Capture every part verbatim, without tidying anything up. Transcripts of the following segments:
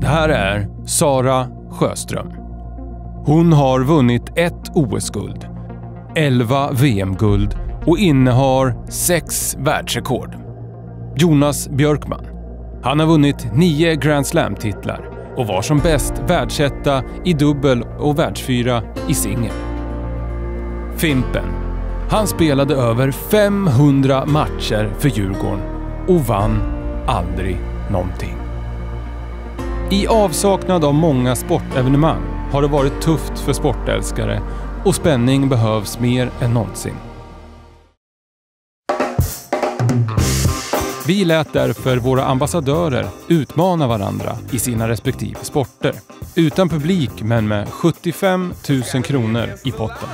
Det här är Sara Sjöström. Hon har vunnit ett O S-guld, elva V M-guld och innehar sex världsrekord. Jonas Björkman. Han har vunnit nio Grand Slam-titlar och var som bäst världsetta i dubbel och världsfyra i singel. Fimpen. Han spelade över femhundra matcher för Djurgården och vann aldrig någonting. I avsaknad av många sportevenemang har det varit tufft för sportälskare och spänning behövs mer än någonsin. Vi lät därför våra ambassadörer utmana varandra i sina respektive sporter. Utan publik men med sjuttiofem tusen kronor i potten.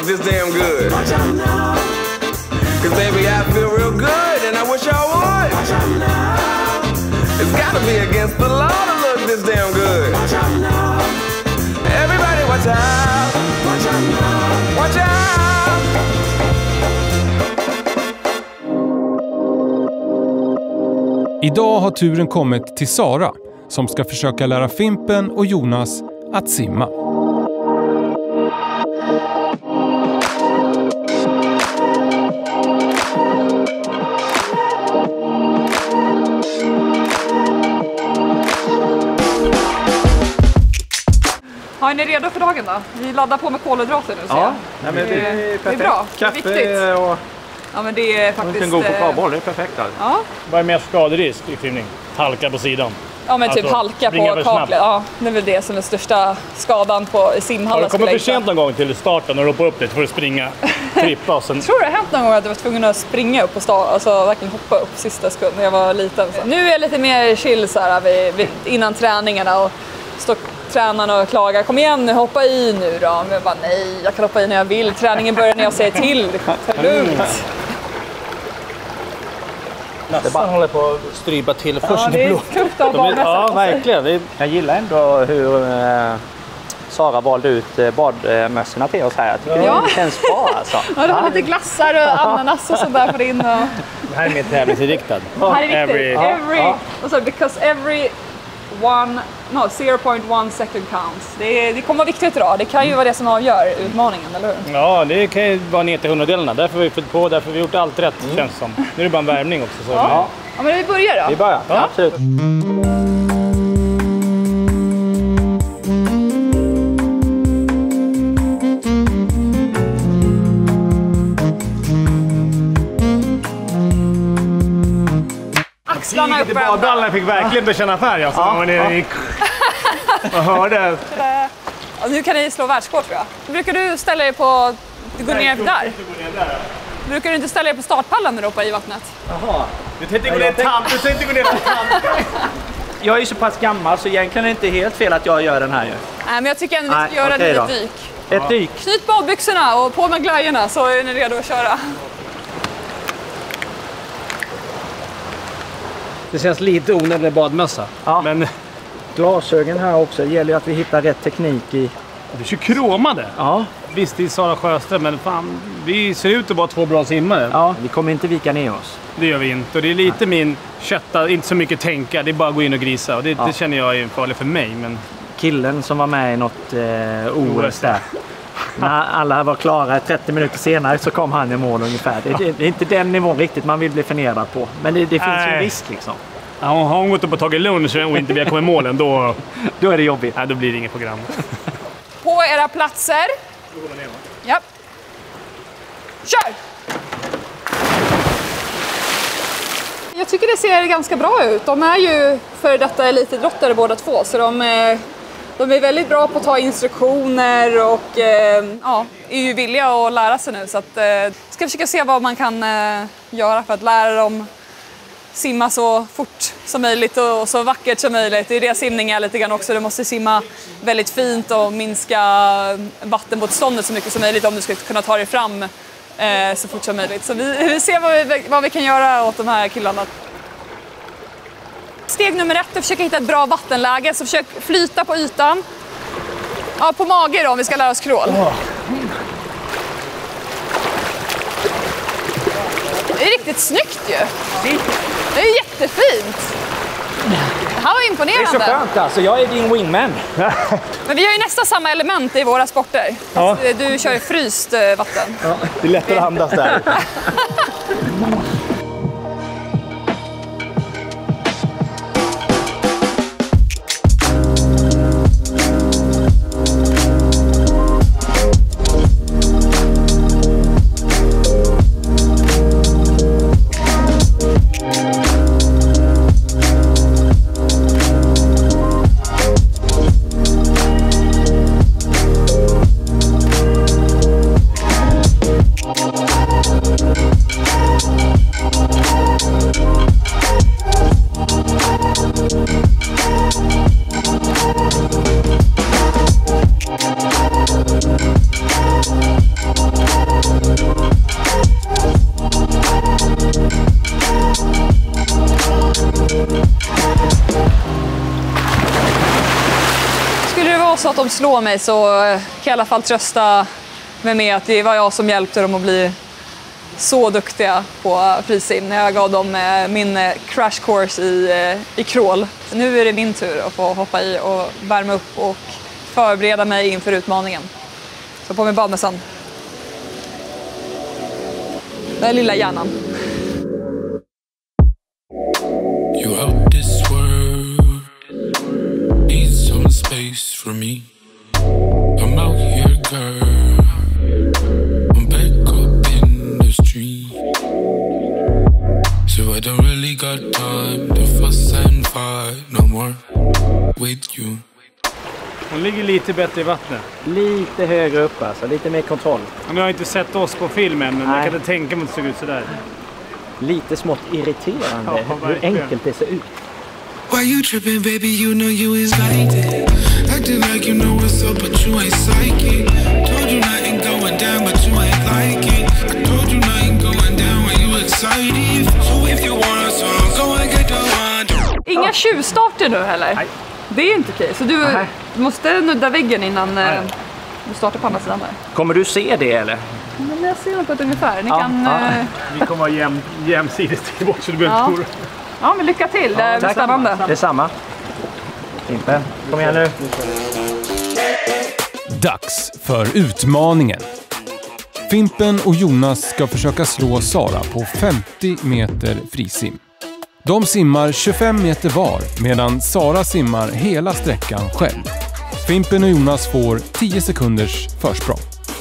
Idag har turen kommit till Sara som ska försöka lära Fimpen och Jonas att simma. Ja, är ni redo för dagen då? Vi laddar på med kolhydrater nu. Ja, nej, men det, är det är bra. Kaffe det är viktigt. Och... Ja, men det är faktiskt... En god chokladboll, det är perfekt. Alltså. Ja. Vad är mer skaderisk i simning? Halka på sidan. Ja, men typ alltså, halka på kaklet. Ja, det är väl det som är största skadan på simhallen. Har du kommit för sent någon gång till starten och ropa upp dig för att springa, trippa och sen... Jag tror det har hänt någon gång att jag var tvungen att springa upp och start, alltså verkligen hoppa upp sista sekund när jag var liten. Så nu är jag lite mer chill så här vid, vid, innan träningarna och står tränarna och klagar. Kom igen nu, hoppa i nu då. Men jag bara nej, jag kan hoppa i när jag vill. Träningen börjar när jag säger till. Ta det lugnt. Nästan håller på att strypa till först. Ja, det är tufft att ha Ja, verkligen. Jag gillar ändå hur eh, Sara valde ut eh, badmössorna till oss här. Jag tycker ja. det känns bra alltså. Ja, det har lite glassar och ananas och sånt där på din. Och... Det här är mer tävlingsinriktad. Det här är viktigt. Every... every ja. Also, because every one, no, zero point one second counts. Det, är, det kommer vara viktigt idag. Det kan ju vara det som avgör utmaningen, eller hur? Ja, det kan ju vara ner till hundradelarna. Därför har vi fått på, därför har vi gjort allt rätt, mm. känns som. Nu är det bara en värmning också. Så ja. Ja. Ja, men vi börjar då. Vi börjar, ja. Ja, absolut. Axlarna upp. Badbrallorna fick verkligen bekänna färg. Alltså, ja, när ni gick och hörde. Och nu kan ni slå världsrekord, tror jag. Brukar du ställa dig på... Du går ner där. Brukar du inte ställa dig på startpallen när du hoppar i vattnet? Jaha. Du tänkte gå ner en tant. Du tänkte gå ner en tant. Jag är ju så pass gammal så egentligen är det inte helt fel att jag gör den här ju. Nej, men jag tycker ändå att ni ska göra okay det i ett dyk. Ett dyk. Knyt badbyxorna och på med glajjorna så är ni redo att köra. Det känns lite onödig badmössa. Ja. Men glasögon här också. Det gäller ju att vi hittar rätt teknik i... Du kör kromade. Ja. Visst, det är Sara Sjöström, men fan, vi ser ut att vara två bra simmare. Ja, vi kommer inte vika ner oss. Det gör vi inte. Och det är lite ja. min kötta, inte så mycket tänka. Det är bara att gå in och grisa. Och det, ja. det känner jag är farligt för mig. Men... Killen som var med i något eh, O S där. När alla var klara trettio minuter senare så kom han i mål ungefär. Det, det, det är inte den nivån riktigt man vill bli förnedrad på. Men det, det finns ju en risk liksom. Ja, har hon gått upp och tagit lunch och inte vill komma i målen, då, då är det jobbigt. Nej, då blir det inget program. På era platser. Ja. Kör! Jag tycker det ser ganska bra ut. De är ju för detta elitidrottare båda två, så de är, de är väldigt bra på att ta instruktioner och eh, ja, är ju villiga att lära sig nu. Så att, eh, ska försöka se vad man kan eh, göra för att lära dem simma så fort som möjligt och så vackert som möjligt. Det är det simning är lite grann också. Du måste simma väldigt fint och minska vattenmotståndet så mycket som möjligt om du ska kunna ta dig fram eh, så fort som möjligt. Så vi, vi ser vad vi, vad vi kan göra åt de här killarna. Steg nummer ett är att försöka hitta ett bra vattenläge. Så försök flyta på ytan. Ja, på mage då om vi ska lära oss crawl. Det är riktigt snyggt ju. Det är jättefint. här var imponerande. Det är så skönt alltså, jag är din wingman. Men vi har ju nästan samma element i våra sporter. Ja. Du kör ju fryst vatten. Ja, det är lättare att andas där. Så att de slår mig så kan jag i alla fall trösta mig med att det var jag som hjälpte dem att bli så duktiga på frisim när jag gav dem min crash course i, i crawl. Nu är det min tur att få hoppa i och värma upp och förbereda mig inför utmaningen. Så på med badmössan. Den här lilla hjärnan. You out this world, need some space for me. I'm out here, girl. I'm back up in the street, so I don't really got time to fuss and fight no more with you. Hon ligger lite bättre i vattnet. Lite högre upp alltså, lite mer kontroll. Nu har jag inte sett oss på filmen, men Nej. jag kan inte tänka mig att det såg ut sådär. Lite smått irriterande Ja, hur enkelt det ser ut. Why you tripping, baby? You know you is like that. Acting like you know what's up, but you ain't psychic. Told you nothing going down, but you ain't like it. I told you nothing going down when you excited. So if you want a song, go and get the one. Inga tjuvstarter nu heller? Nej. Det är inte okej, så du Nej. måste nudda väggen innan Nej. du startar på andra sidan där. Kommer du se det eller? Men jag ser nog på ett ungefär. Ni Ja, kan... ja. eh, Vi kommer vara jäm, jämsides till bort så du behöver Ja. inte oroa. Ja, men lycka till. Det blir spännande. Det är samma. Fimpen, kom igen nu. Dags för utmaningen. Fimpen och Jonas ska försöka slå Sara på femtio meter frisim. De simmar tjugofem meter var medan Sara simmar hela sträckan själv. Fimpen och Jonas får tio sekunders försprång.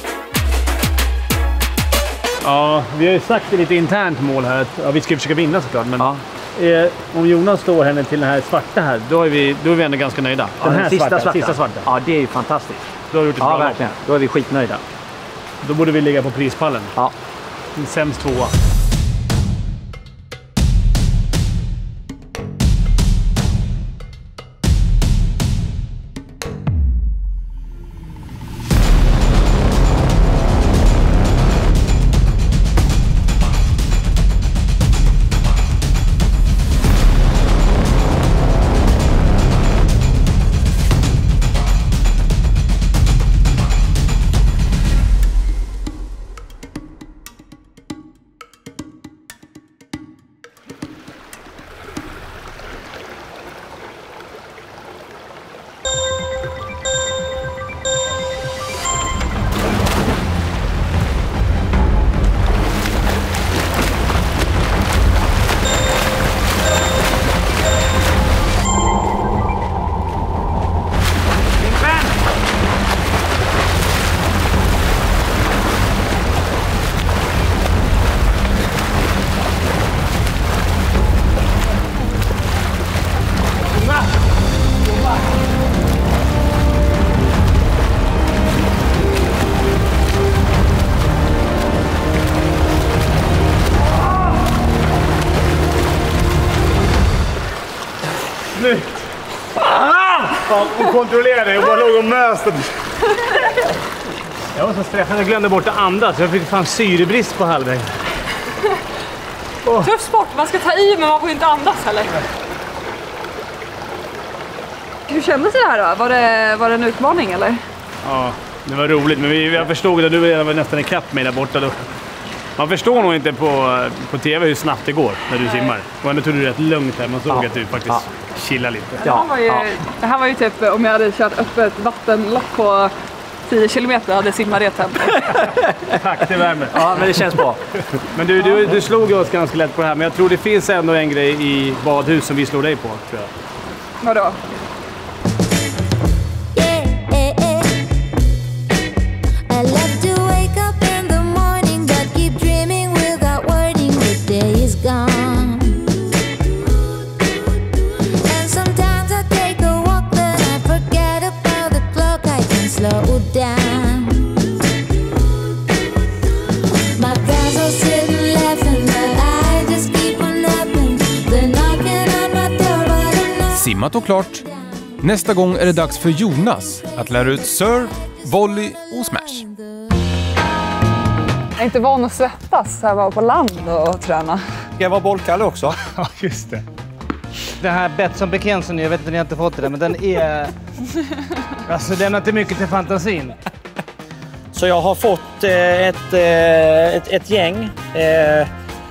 Ja, vi har ju sagt det lite internt mål här att ja, vi ska försöka vinna såklart. Men Ja. eh, om Jonas slår henne till den här svarta här, då är vi, då är vi ändå ganska nöjda. Ja, Den här sista svarta, svarta. sista svarta. Ja, det är ju fantastiskt. Då har du gjort ett Ja, bra lopp. verkligen. Då är vi skitnöjda. Då borde vi ligga på prispallen. Ja. En sämst tvåa. Snyggt! Ah! Fan, hon kontrollerade det. Jag bara låg och möste. Jag var så stressad. Jag glömde bort att andas. Jag fick fan syrebrist på halvväg. Tuff sport. Man ska ta i men man får inte andas heller. Hur kändes det här då? Var det, var det en utmaning eller? Ja, det var roligt. Men vi, jag förstod att du var nästan i kapp mig där borta. Då. Man förstår nog inte på, på tv hur snabbt det går när du simmar. Och ändå tog du rätt lugnt här. Man såg ja. att du faktiskt ja. chillar lite. Det här, var ju, ja. det här var ju typ om jag hade kört öppet vattenlopp på tio kilometer hade simmat det tempo. Tack, det värmer. Ja, men det känns bra. Men du, du, du slog oss ganska lätt på det här. Men jag tror det finns ändå en grej i badhus som vi slår dig på, tror jag. Vadå? Simmat och klart. Nästa gång är det dags för Jonas att lära ut surf, volley och smash. Jag är inte van att svettas så här var på land och träna. Ska jag vara bollkalle också? Ja, just det. Det här Betsson Bekensen, jag vet inte om ni har inte fått det, men den är... alltså den har inte mycket till fantasin. Så jag har fått eh, ett, eh, ett, ett gäng. Eh...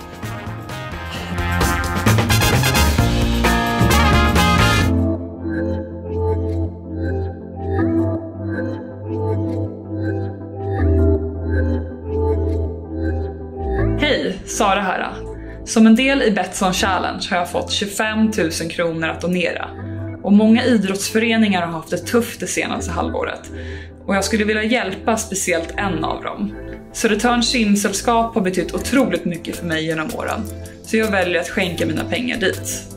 Hej, Sara här. Som en del i Betsson Challenge har jag fått tjugofem tusen kronor att donera. Och många idrottsföreningar har haft det tufft det senaste halvåret. Och jag skulle vilja hjälpa speciellt en av dem. Södertörns simsällskap har betytt otroligt mycket för mig genom åren. Så jag väljer att skänka mina pengar dit.